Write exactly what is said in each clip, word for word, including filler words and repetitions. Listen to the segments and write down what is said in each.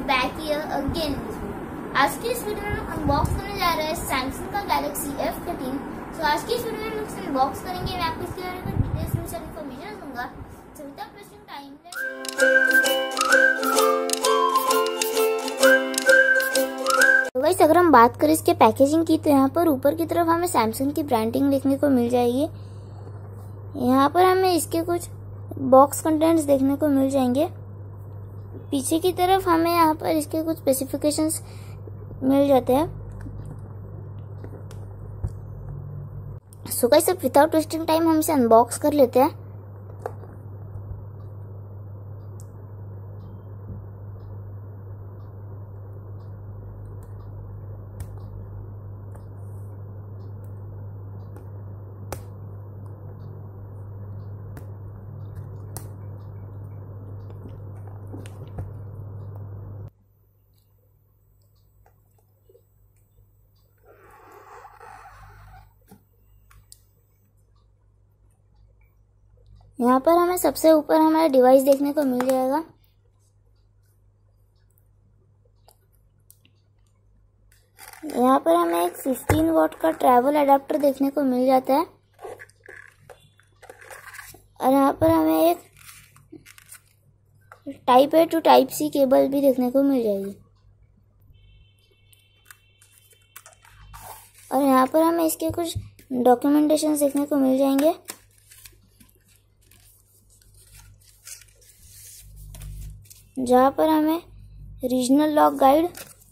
Back here again. आज की इस वीडियो में हम अनबॉक्स करने जा रहे हैं सैमसंग का गैलेक्सी एफ थर्टीन। सो आज की इस वीडियो में हम अनबॉक्स करेंगे, मैं आपको इसके बारे में डिटेल्स में सारी इन्फॉर्मेशन दूंगा। सो विदाउट वेस्टिंग टाइम तो गाइस, अगर हम बात करें इसके पैकेजिंग की तो यहाँ पर ऊपर की तरफ हमें सैमसंग की ब्रांडिंग देखने को मिल जाएगी। यहाँ पर हमें इसके कुछ बॉक्स कंटेंट्स देखने को मिल जाएंगे। पीछे की तरफ हमें यहाँ पर इसके कुछ स्पेसिफिकेशंस मिल जाते हैं। सो गाइस, अब विदाउट वेस्टिंग टाइम हम इसे अनबॉक्स कर लेते हैं। यहाँ पर हमें सबसे ऊपर हमारा डिवाइस देखने को मिल जाएगा। यहाँ पर हमें एक पंद्रह वॉट का ट्रैवल अडेप्टर देखने को मिल जाता है और यहाँ पर हमें एक type A to type C cable भी देखने को मिल जाएगी। और यहाँ पर हमें इसके कुछ डॉक्यूमेंटेशन देखने को मिल जाएंगे। जहाँ पर हमें रीजनल लॉक गाइड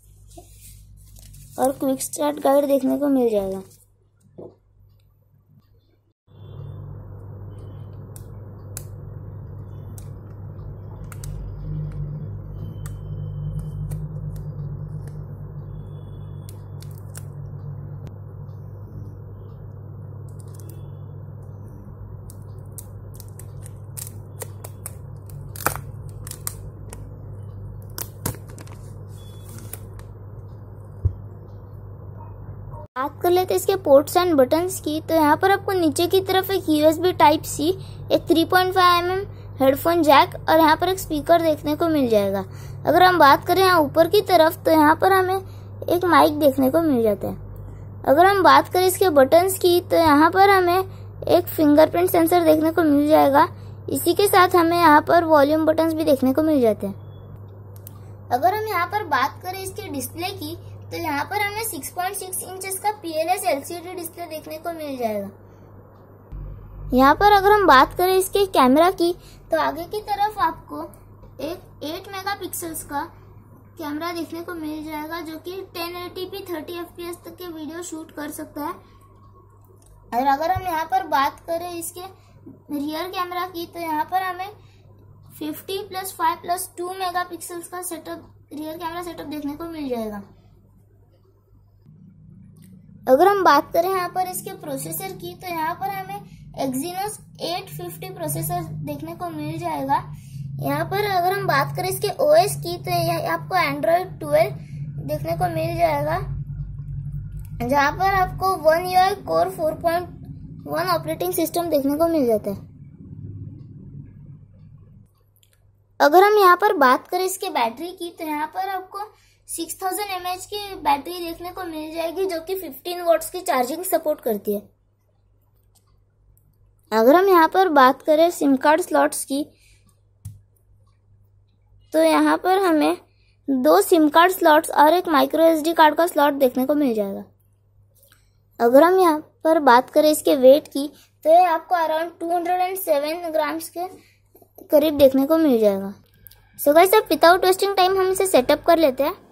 और क्विक स्टार्ट गाइड देखने को मिल जाएगा। बात कर लेते हैं इसके पोर्ट्स एंड बटन्स की तो यहाँ पर आपको नीचे की तरफ एक यूएसबी टाइप सी, एक three point five M M headphone jack और यहाँ पर एक स्पीकर देखने को मिल जाएगा। अगर हम बात करें यहाँ ऊपर की तरफ तो यहाँ पर हमें एक माइक देखने को मिल जाता है। अगर हम बात करें इसके बटन्स की तो यहाँ पर हमें एक फिंगरप्रिंट सेंसर देखने को मिल जाएगा। इसी के साथ हमें यहाँ पर वॉल्यूम बटन्स भी देखने को मिल जाते हैं। अगर हम यहाँ पर बात करें इसके डिस्प्ले की तो यहाँ पर हमें सिक्स पॉइंट सिक्स इंचेस का पीएलएस एलसीडी डिस्प्ले देखने को मिल जाएगा। यहाँ पर अगर हम बात करें इसके कैमरा की तो आगे की तरफ आपको एक एट मेगापिक्सल्स का कैमरा देखने को मिल जाएगा, जो कि ten eighty P thirty FPS तक के वीडियो शूट कर सकता है। और अगर हम यहाँ पर बात करें इसके रियर कैमरा की तो यहाँ पर हमें fifty plus five plus two megapixels का सेटअप रियर कैमरा सेटअप देखने को मिल जाएगा। अगर हम बात करें यहाँ पर इसके प्रोसेसर की तो यहाँ पर हमें एक्सिनोस एट फिफ्टी प्रोसेसर देखने को मिल जाएगा। यहाँ पर अगर हम बात करें इसके ओएस की तो यह आपको एंड्रॉइड ट्वेल्व देखने को मिल जाएगा, जहाँ पर आपको One UI core four point one operating system देखने को मिल जाता है। अगर हम यहाँ पर बात करें इसके बैटरी की तो यहाँ पर आपको सिक्स थाउजेंड एम एच की बैटरी देखने को मिल जाएगी, जो कि फिफ्टीन वॉट्स की चार्जिंग सपोर्ट करती है। अगर हम यहाँ पर बात करें सिम कार्ड स्लॉट्स की तो यहाँ पर हमें दो सिम कार्ड स्लॉट्स और एक माइक्रो एसडी कार्ड का स्लॉट देखने को मिल जाएगा। अगर हम यहाँ पर बात करें इसके वेट की तो ये आपको around two hundred seven grams के करीब देखने को मिल जाएगा। सो गाइस, अब विदाउट वेस्टिंग टाइम हम इसे सेटअप कर लेते हैं।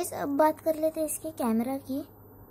गाइस अब बात कर लेते हैं इसके कैमरा की।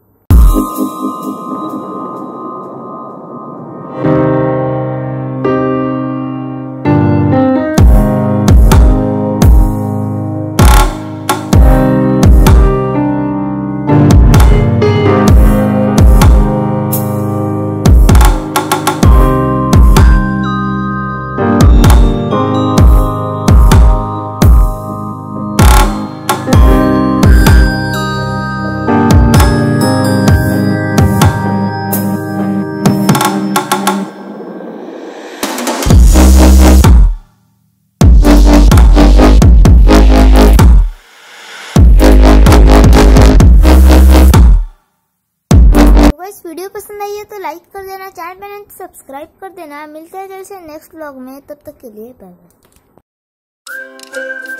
इस वीडियो पसंद आई है तो लाइक कर देना, चैनल पे नए तो सब्सक्राइब कर देना। मिलते हैं जल्द से नेक्स्ट व्लॉग में, तब तक के लिए बाय बाय।